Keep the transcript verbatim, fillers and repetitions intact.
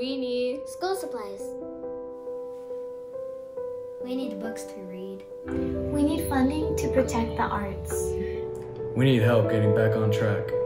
We need school supplies. We need books to read. We need funding to protect the arts. We need help getting back on track.